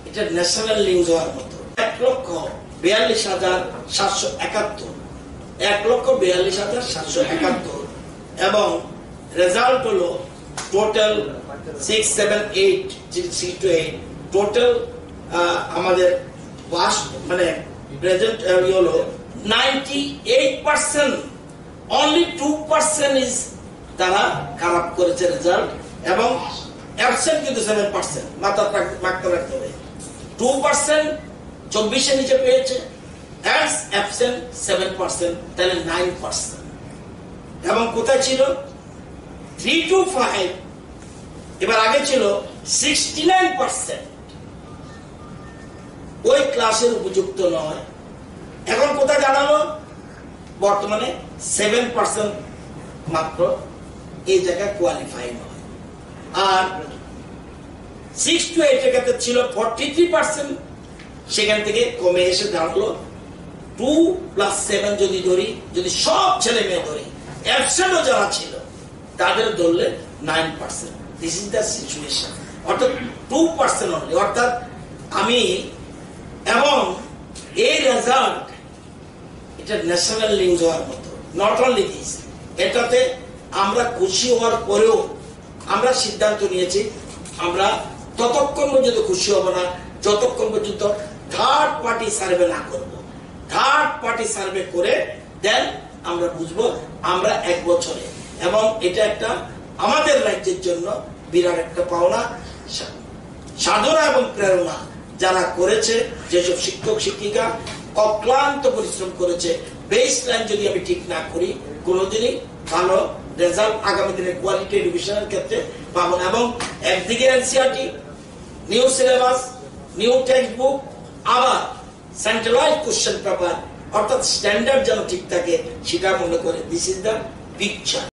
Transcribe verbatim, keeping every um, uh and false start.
এটা national news হওয়ার মতো। এক লক্ষ বিয়াল্লিশ হাজার সাতশো একাত্তর এক লক্ষ বিয়াল্লিশ হাজার সাতশো একাত্তর এবং রেজাল্ট হলো total six seven eight six two eight total আমাদের পাস মানে প্রেজেন্ট হলো ninety eight percent, only two percent is তারা খারাপ করেছে রেজাল্ট এবং অ্যাবসেন্ট কিন্তু সেভেন পার্সেন্ট মাথা মাথা রাখতে হবে। টু পার্সেন্ট চব্বিশে নিচে পেয়েছে, অ্যাবসেন্ট সেভেন পার্সেন্ট, তাহলে নাইন পার্সেন্ট। এবং কোথায় ছিল থ্রি টু ফাইভ, এবার আগে ছিল সিক্সটি নাইন পার্সেন্ট, ওই ক্লাসের উপযুক্ত নয়। এখন কোথায় জানালো বর্তমানে সেভেন পার্সেন্ট মাত্র এই জায়গায় কোয়ালিফাই নয়। আর সিক্স টু এইট এর ক্ষেত্রে ছিল ফর্টি থ্রি পার্সেন্ট, সেখান থেকে কমে এসে দাঁড়ালো টু প্লাস সেভেন যদি ধরি, যদি সব ছেলে মেয়ে ধরি, অ্যাবসেন্টও যারা ছিল তাদের ধরলে nine percent. This is the situation, অর্থাৎ টু পার্সেন্ট অনলি। অর্থাৎ আমি এবং এই রেজাল্ট এটা ন্যাশনাল নিউজ হওয়ার মতো। নট অনলি দিস, এটাতে আমরা খুশি হওয়ার পরেও আমরা সিদ্ধান্ত নিয়েছি আমরা ততক্ষণ পর্যন্ত খুশি হব না যতক্ষণ পর্যন্ত থার্ড পার্টি সার্ভে না করব। থার্ড পার্টি সার্ভে করে দেন আমরা বুঝবো আমরা এক বছরে, এবং এটা একটা আমাদের রাজ্যের জন্য বিরাট একটা পাওনা, সাধনা এবং প্রেরণা যারা করেছে, যেসব শিক্ষক শিক্ষিকা অক্লান্ত পরিশ্রম করেছে। বেস লাইন যদি আমি ঠিক না করি কোনোদিনই ভালো রেজাল্ট আগামী দিনের কোয়ালিটি এডুকেশনের ক্ষেত্রে পাবো না। এবং একদিকে NCERT, new syllabus, new text book, আবার সেন্ট্রালাইজ কোশ্চেন পেপার, অর্থাৎ স্ট্যান্ডার্ড যেন ঠিক থাকে সেটা মনে করে। This is the picture.